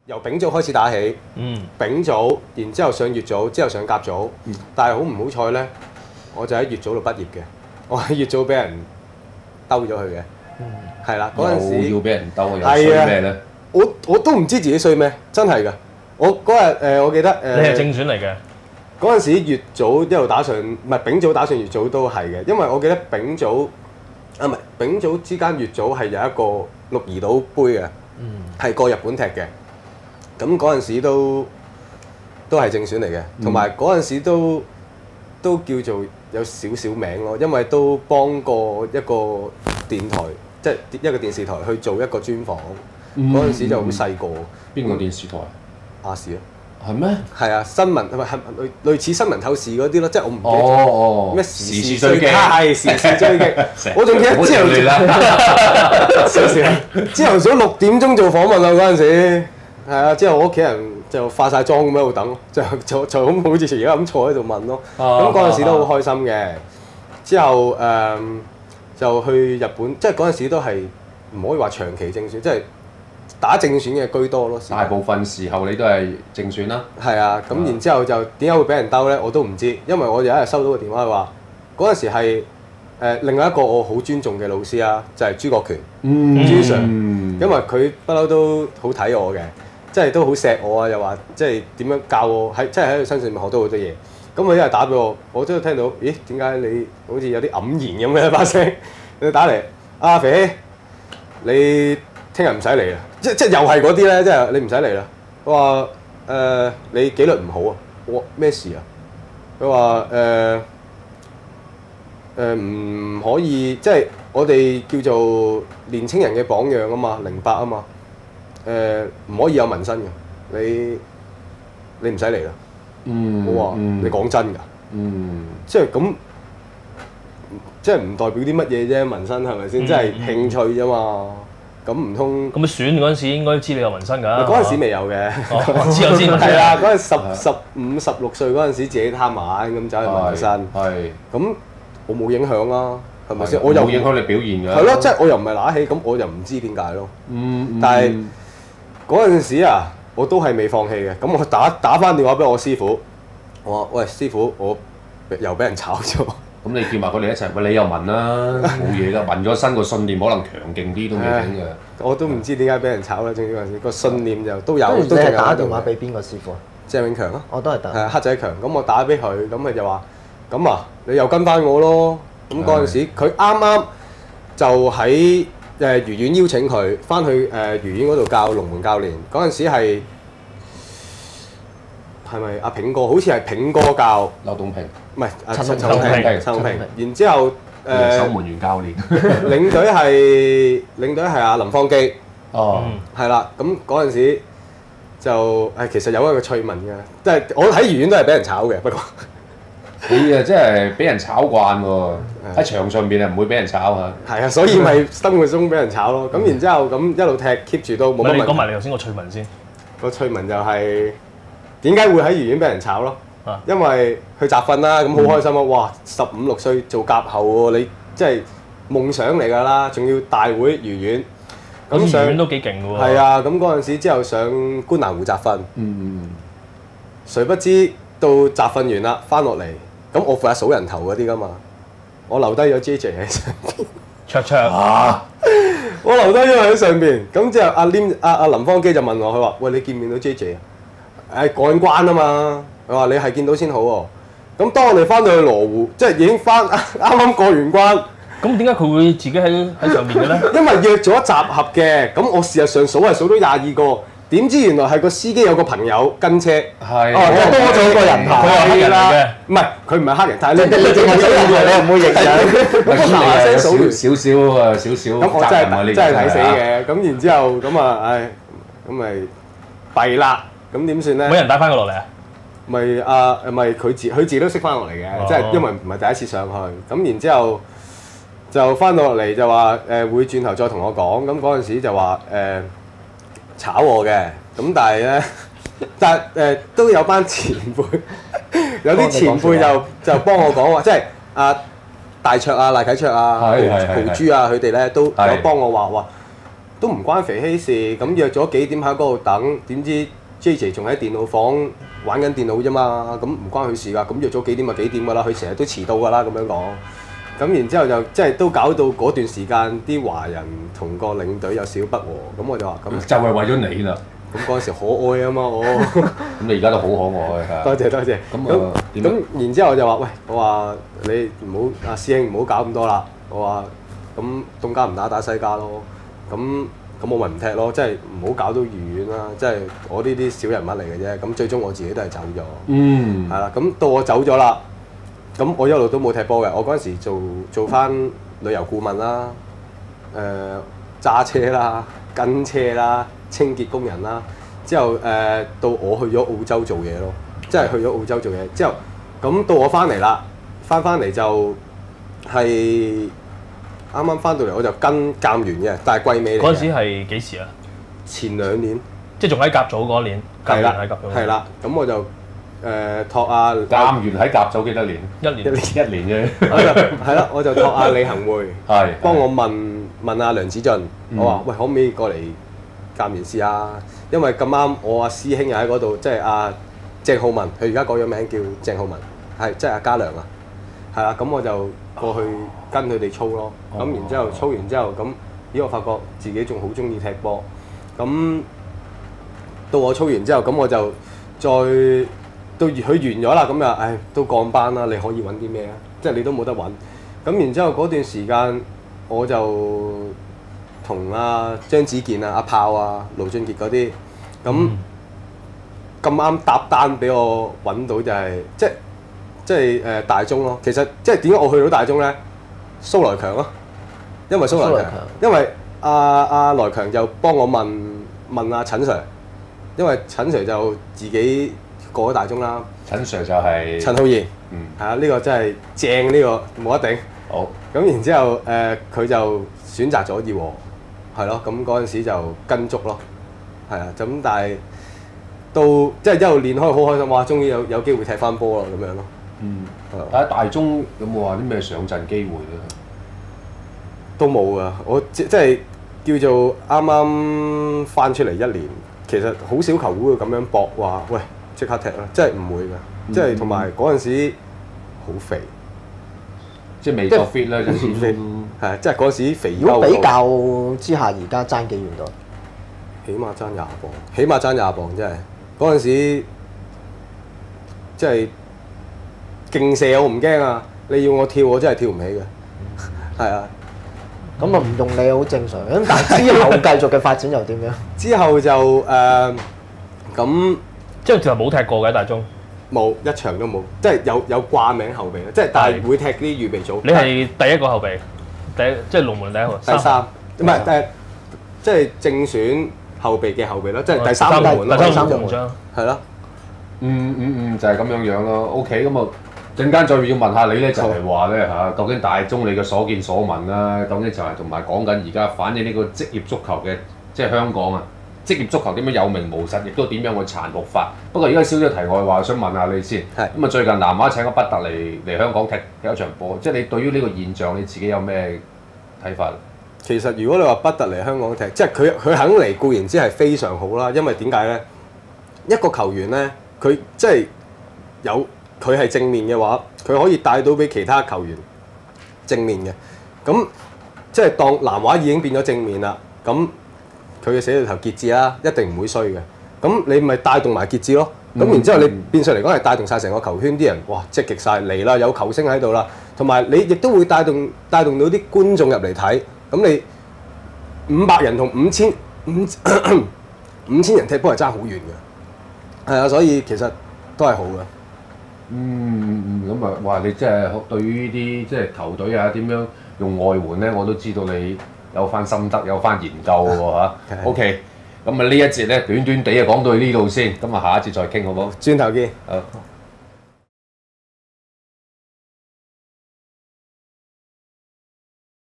由丙組開始打起，丙組，然之後上乙組，之後上甲組，但係好唔好彩咧，我就喺乙組度畢業嘅，我喺乙組俾人兜咗佢嘅，係啦嗰陣時要俾人兜，有衰咩咧？ 我都唔知自己衰咩，真係㗎。我嗰日我記得你係正選嚟嘅。 嗰陣時乙組一路打上，唔係丙組打上乙組都係嘅，因為我記得丙組唔係丙組之間乙組係有一個鹿兒島杯嘅，係過日本踢嘅。咁嗰陣時都係正選嚟嘅，同埋嗰陣時都叫做有少少名咯，因為都幫過一個電台，即係一個電視台去做一個專訪。嗰陣時就好細個。 邊個電視台？ 亞視啊。 係咩？ 係啊，新聞係類似新聞透視嗰啲咯，即係我唔記得咗咩時事追擊，係時事追擊。我仲記得朝頭早6點鐘做訪問啊嗰陣時，係啊，之後我屋企人就化晒妝咁喺度等，就咁好似而家咁坐喺度問咯。咁嗰陣時都好開心嘅。之後就去日本，即係嗰陣時都係唔可以話長期正選，即係打正選嘅居多咯。 大部分時候你都係正選啦。 係啊，咁然之後就點解會俾人兜咧？我都唔知，因為我有一日收到個電話話，嗰陣時係另外一個我好尊重嘅老師啊，就係朱國權，朱 Sir，因為佢不嬲都好睇我嘅，即係都好錫我啊，又話即係點樣教我喺即係喺佢身上面學到好多嘢。咁佢一日打俾我，我都聽到，咦？點解你好似有啲黯然咁嘅把聲？你打嚟，阿肥，你聽日唔使嚟啦，即又係嗰啲咧，即係你唔使嚟啦。佢話你紀律唔好啊，我咩事啊？佢話唔可以，即係我哋叫做年青人嘅榜樣啊嘛，08啊嘛，唔可以有紋身嘅，你唔使嚟啦。我話你講真㗎，即係咁，即係唔代表啲乜嘢啫，紋身係咪先？即係興趣啫嘛。咁唔通？ 咁選嗰陣時應該知你有紋身㗎。 嗰陣時未有嘅。 我知我知。 係啦，嗰陣15、16歲嗰陣時自己貪玩咁走去紋身。係。咁我冇影響啦，係咪先？我又冇影響你表現㗎。 係咯，即係我又唔係揦起，咁我又唔知點解咯。但係嗰陣時啊，我都係未放棄嘅。咁我打翻電話俾我師傅，我話：喂，師傅，我又俾人炒咗。 咁你叫埋佢哋一齊，喂，你又紋啦，冇嘢㗎，紋咗身個信念可能強勁啲都未定嘅。 我都唔知點解俾人炒啦，總之嗰陣時個信念就都有。 你係打電話俾邊個師傅啊？ 鄭永強啊。 我都係打。 係黑仔強，咁我打俾佢，咁佢就話：咁啊，你又跟翻我咯。咁嗰陣時佢啱啱就喺愉園邀請佢翻去愉園嗰度教龍門教練。嗰陣時係咪阿平哥？好似係平哥教劉棟平。 唔係陳永平，然之後守門員教練， 領隊係阿林方基，係啦，咁嗰陣時就其實有一個趣聞嘅，即係我喺愉園都係俾人炒嘅，不過你啊真係俾人炒慣喎，喺場上邊啊唔會俾人炒嚇。 係啊，所以咪生活中俾人炒咯。咁然之後咁一路踢 keep 住都冇乜問題。 你講埋你頭先個趣聞先。 個趣聞就係點解會喺愉園俾人炒咯？因為去集訓啦，咁好開心啊！哇，15、16歲做甲後喎，你即係夢想嚟㗎啦，仲要大會愉園。 咁愉園都幾勁㗎喎。 係啊，咁嗰陣時之後上觀瀾湖集訓。誰不知到集訓完啦，翻落嚟，咁我負責數人頭嗰啲㗎嘛，我留低咗 JJ 喺上邊。 卓我留低咗佢喺上邊，咁之後阿林方基就問我，佢話：喂，你見唔見到 JJ 啊？過緊關啊嘛。佢話：你係見到先好喎。咁當我哋翻到去羅湖，即係已經啱啱過完關。 咁點解佢會自己喺上面嘅咧？ 因為約咗集合嘅，咁我事實上數係數到22個，點知原來係個司機有個朋友跟車，多咗個人頭。 佢係黑人嚟嘅， 唔係佢唔係黑人，但係你淨係數人頭，你又唔會認人。 少。 咁我真係睇死嘅。咁然之後咁啊，咁咪弊啦。咁點算咧？ 冇人帶翻佢落嚟啊？ 咪佢自己都識翻落嚟嘅，即係因為唔係第一次上去。咁然之後就翻到落嚟就話會轉頭再同我講。咁嗰陣時就話炒我嘅。咁但係咧，都有班前輩，有啲前輩就幫我講話，即係大卓啊、賴啟卓啊、豪豬啊，佢哋咧都有幫我話都唔關肥希事，咁約咗幾點喺嗰度等，點知 JJ 仲喺電腦房玩緊電腦啫嘛，咁唔關佢事㗎，咁約咗幾點就幾點㗎啦，佢成日都遲到㗎啦咁樣講。咁然之後就即係都搞到嗰段時間啲華人同個領隊有少不和，咁我就話咁就係為咗你啦。 咁嗰陣時可愛啊嘛我， 咁你而家都好可愛嚇。 多謝多謝。咁然之後我就話喂，我話你唔好阿師兄唔好搞咁多啦，我話咁東家唔打西家咯，咁我咪唔踢咯，即係唔好搞到愉園啦，即係我呢啲小人物嚟嘅啫，咁最終我自己都係走咗。係啦，咁到我走咗啦。咁我一路都冇踢波嘅，我嗰陣時做翻旅遊顧問啦，揸車啦、跟車啦、清潔工人啦，之後到我去咗澳洲做嘢咯，即係去咗澳洲做嘢之後，咁到我翻嚟啦，翻嚟就係啱啱翻到嚟我就跟鑑員嘅，但係季尾嚟嘅。 嗰陣時係幾時啊？ 前2年， 即係仲喺甲組嗰年， 係啦， 喺甲組。 係啦，咁我就。託阿鑑完喺甲組幾多年？一年啫。 係啦，我就託阿李行會幫我問阿梁子俊，我話喂可唔可以過嚟鑑完試下？因為咁啱我阿師兄又喺嗰度，即係阿鄭浩文，佢而家改咗名叫鄭浩文，係即係阿嘉良啊。係啦，咁我就過去跟佢哋操咯。咁然之後操完之後，咁咦我發覺自己仲好中意踢波。咁到我操完之後，咁我就再。到佢完咗啦，咁又唉都降班啦，你可以揾啲咩啊？即係你都冇得揾。咁然之後嗰段時間，我就同阿張子健啊、阿炮啊、盧俊傑嗰啲，咁啱搭單俾我揾到就係、即係大中咯。其實即係點解我去到大中咧？蘇來強咯，因為蘇來強，因為阿來強就幫我問阿陳 Sir， 因為陳 Sir 就自己。過咗大中啦， 陳 Sir 就係陳浩然，係啊，呢個真係正，呢個冇得頂。 好， 咁然之後佢就選擇咗義和，係咯，咁嗰陣時就跟足咯，係啊，咁但係到即係一路練開好開心，哇！終於有機會踢翻波啦咁樣咯。 但係大中有冇話啲咩上陣機會咧？ 都冇啊！我即係叫做啱啱翻出嚟1年，其實好少球會會咁樣搏話，喂！即刻踢啦！即係唔會㗎，即係同埋嗰陣時好肥， 即係未夠 fit 啦，就先係即係嗰陣時肥。 如果比較之下，而家爭幾遠度？ 起碼爭20磅，真係嗰陣時即係勁射我唔驚啊！你要我跳，我真係跳唔起嘅。係啊， 咁啊唔用你好正常。咁但係之後繼續嘅發展又點樣？ 之後就咁。 之後就冇踢過嘅大中， 冇一場都冇，即係有掛名後備即係但係會踢啲預備組。 你係第一個後備，即係龍門第一個。 第三，唔係即係正選後備嘅後備咯，即係第三龍門咯。 第三龍門係咯。 就係咁樣咯。OK，咁啊陣間再要問下你咧，就係話咧嚇，究竟大中你嘅所見所聞啦，究竟就係同埋講緊而家反映呢個職業足球嘅，即係香港啊。職業足球點樣有名無實，亦都點樣去殘酷法。不過而家少少題外話，想問下你先。咁啊，最近南華請咗畢特嚟香港踢一場波，即係你對於呢個現象你自己有咩睇法？ 其實如果你話畢特嚟香港踢，即係佢肯嚟固然之係非常好啦。因為點解咧？一個球員咧，佢即係佢係正面嘅話，佢可以帶到俾其他球員正面嘅。咁即係當南華已經變咗正面啦。咁佢嘅死對頭傑志啦，一定唔會衰嘅。咁你咪帶動埋傑志咯。咁然之後你變相嚟講係帶動晒成個球圈啲人，哇積極晒嚟啦，有球星喺度啦。同埋你亦都會帶動到啲觀眾入嚟睇。咁你500人同5000人踢波係爭好遠嘅。係啊，所以其實都係好嘅。 咁啊，哇！你即係對於啲即係球隊啊點樣用外援咧，我都知道你有番心得，有番研究喎嚇。OK，咁啊呢一節咧短短地啊講到呢度先，咁啊下一節再傾好唔好？ 轉頭見。 好。